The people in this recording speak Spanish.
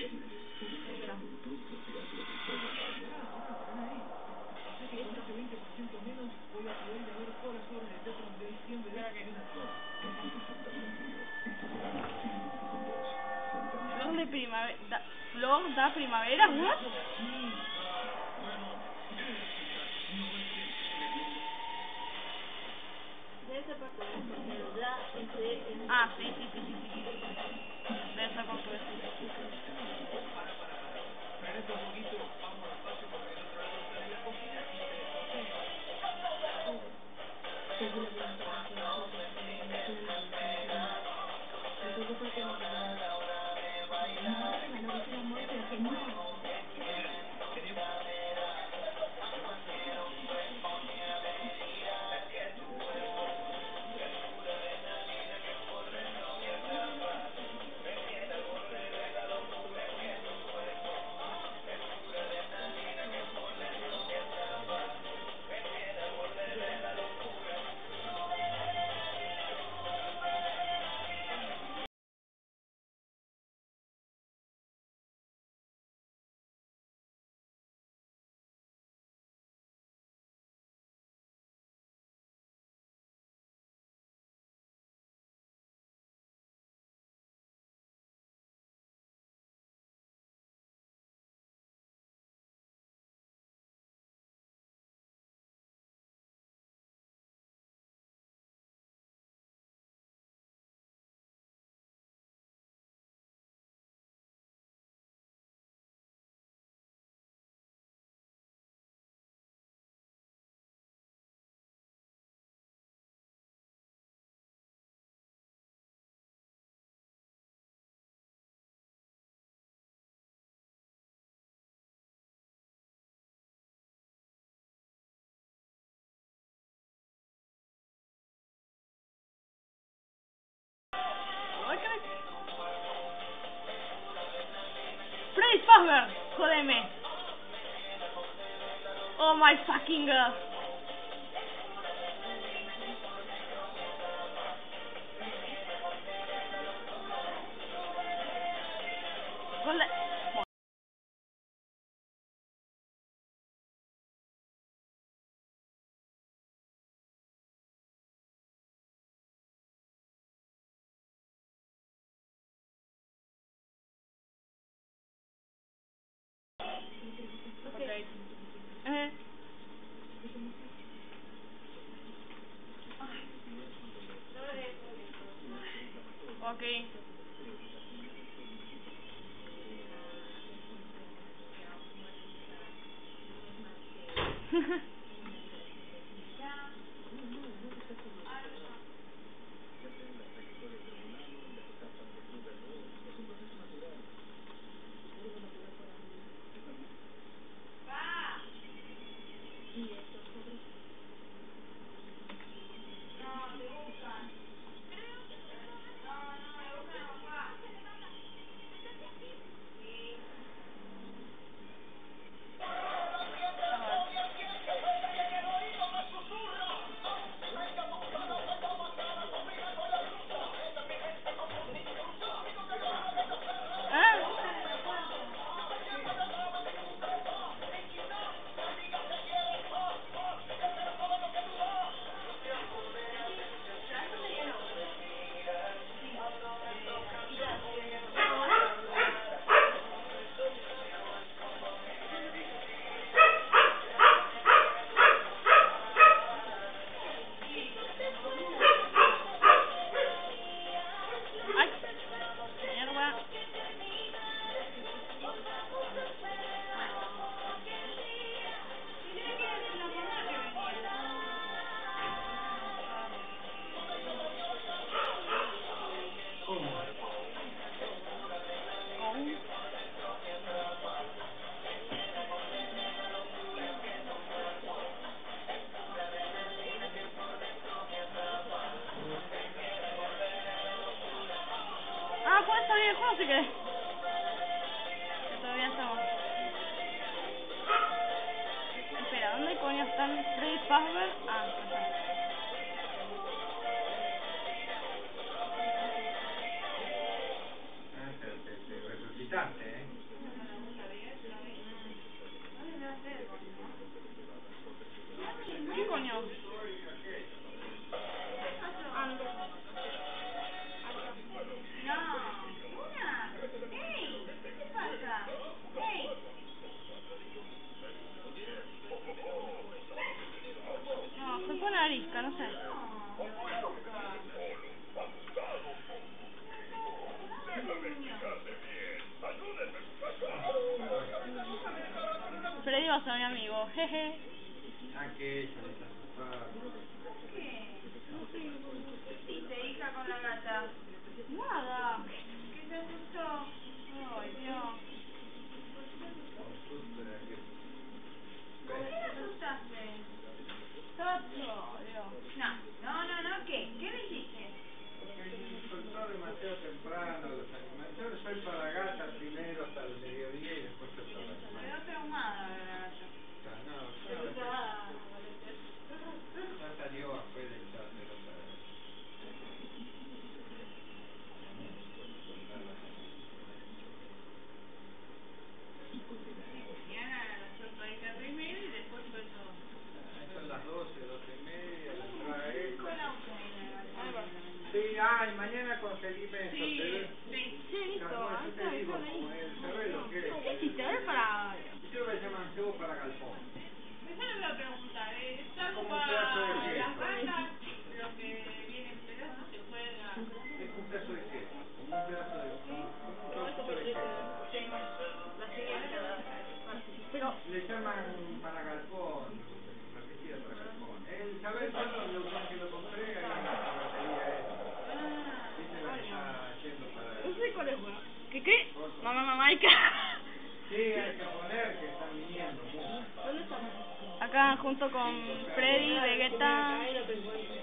Flor de primavera. Flor da primavera, ¿what? Ah, sí. Debe ser portugués. Freddy Fazbear, jodeme. Oh my fucking god. Okay. ¿Puedes salir del juego si querés? Que todavía estamos. Espera, ¿dónde coño están Freddy Fazbear? Ah, acá. Te resucitaste, pasa, mi amigo? Jeje. Ah, que ella está asustada. ¿Qué? ¿Qué hiciste, hija, con la gata? Nada. ¿Qué se asustó? Ay, Dios. Un susto de aquel. ¿Con qué la asustaste? Tato, Dios. No, ¿qué? ¿Qué le hiciste? Porque soltó demasiado temprano los animales. Yo le suelto a la gata primero hasta el mediodía y después suelto a los animales. Quedó traumada la gata. Ya salió afuera y ya se lo sabe. Mañana la suelto a ella primero y después suelto. Son las 12:30, la entrada esta. ¿Cómo la usa ella? Sí, ay, mañana conseguíme eso. Sí. Sí, listo. Bueno, yo te digo, como ¿sabes lo que es? ¿Qué hiciste? A ver para... Yo lo llaman cebo para galpón. Eso le voy a preguntar, ¿es algo Como un pedazo de para queso. las ratas? Lo que viene en pedazos se juega. Es un pedazo de queso, como un pedazo de... como un trocito de queso. Pero... Le llaman para galpón, repetida para galpón. ¿Sabes cuándo lo usás que lo compré? Ahí en la ferretería esa. ¿Viste la que está yendo para...? No sé cuál es, bueno. ¿Qué? Coso. Mamaica. Sí, hay que poner que están viniendo mucho. ¿Dónde estamos? Acá junto con Freddy, Vegeta...